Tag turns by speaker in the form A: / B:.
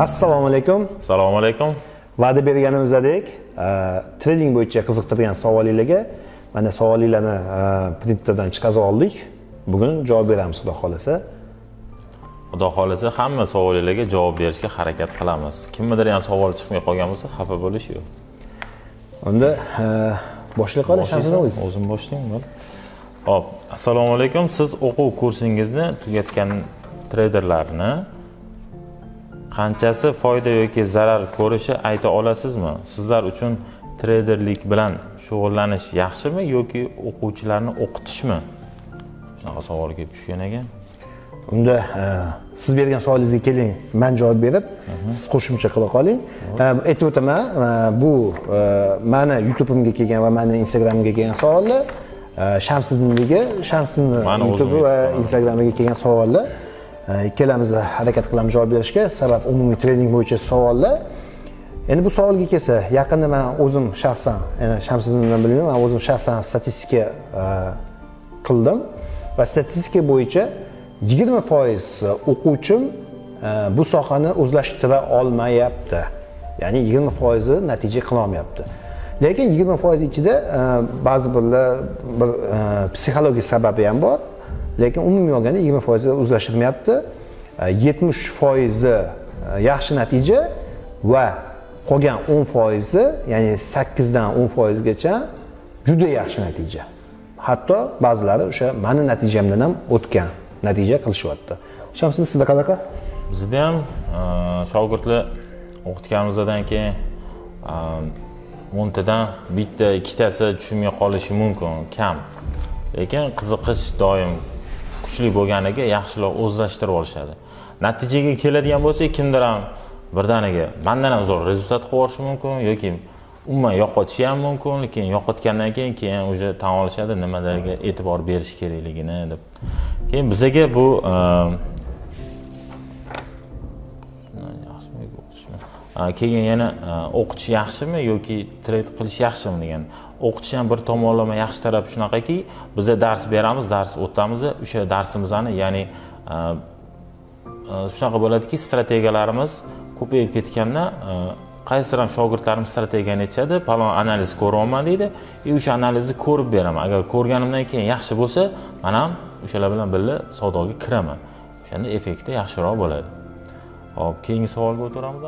A: Assalomu alaykum.
B: Assalomu alaykum.
A: Va'da berganimizdek, trading bo'yicha qiziqtirgan savollarga mana savollarni printerdan chiqarib oldik. Bugun javob beramiz, xudo xolasa.
B: Xudo xolasa hamma savollarga javob berishga harakat qilamiz. Kimnidir ham savol chiqmay qolgan bo'lsa, xafa bo'lish yo'q.
A: Unda boshlay qolishimiz
B: o'zim boshlayman. Hop, assalomu alaykum. Siz o'quv kursingizni tugatgan treyderlarni qanchasi foyda yoki zarar ko'rishi ayta olasizmi? Sizlar uchun treyderlik bilan shug'ullanish yaxshimi yoki o'quvchilarni o'qitishmi? Shunaqa savol kelib tushgan ekan.
A: Unda siz bergan savolingizga keling, men javob berib, siz qo'shimcha qila qoling. Aytib o'taman, bu meni YouTube'imga kelgan va meni Instagram'imga kelgan savollar, Shamsiddinning YouTube va Instagram'iga kelgan savollar. Ikkalamiz harakat qilamiz javob berishga, sabab umumiy trading bo'yicha savollar. Endi bu savolga kelsa, yaqinda men o'zim shaxsan, ya'ni Shamsiddindan bilmayman, men o'zim shaxsan statistika qildim va statistika bo'yicha 20% o'quvchim bu sohani o'zlashtira olmayapti. Ya'ni 20% natija qila olmayapti. Lekin 20% ichida ba'zi bir psixologik sababi ham bor. Lekin umumiy olganda 20% o'zlashtirmayapti. 70% yaxshi natija va qolgan 10%, ya'ni 8 dan 10% gacha juda yaxshi natija. Hatto ba'zilari o'sha meni natijamdan ham o'tgan natija qilishyapti. Shamsiddin, sizda qanaqa?
B: Bizda ham shogirdlar o'qitganimizdan keyin 10 tadan bitta, ikkitasi tushunmay qolishi mumkin, kam. Lekin qiziqish doim kuchli bo'lganiga yaxshilar o'zlashtirib olishadi. Natijaga keladigan bo'lsa, kimdir ham birdaniga mendan ham zo'r rezultat qilib mumkin yoki umuman yo'qotishi ham mumkin, lekin yo'qotgandan keyin o'sha tan olishadi nimalarga e'tibor berish kerakligini deb. Keyin bizaga bu keyin yana o'qitish yaxshimi yoki trade qilish yaxshimi degan. O'qitish ham bir tomonlama yaxshi taraf shunaqaki, biza dars beramiz, dars o'tamiz, o'sha darsimizni, ya'ni shunaqa bo'ladiki, strategiyalarimiz ko'payib ketganda qaysidir ham shogirdlarim strategiyani aytadi, palon analiz ko'ryapman deydi, o'sha analizni ko'rib beraman. Agar ko'rganimdan keyin yaxshi bo'lsa, men ham o'shalar bilan birga savdoga kiraman. O'shanda effekti yaxshiroq bo'ladi. Hop, keyingi savolga o'tiramiz.